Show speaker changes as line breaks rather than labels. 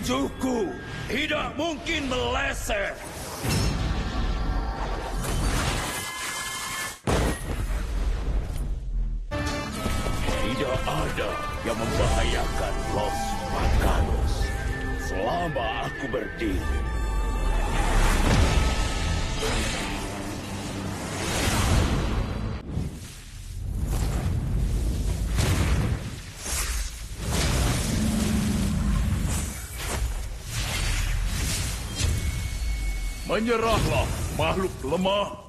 Petunjukku tidak mungkin meleset. Tidak ada yang membahayakan Los Makanos selama aku berdiri. Menyerahlah, makhluk lemah.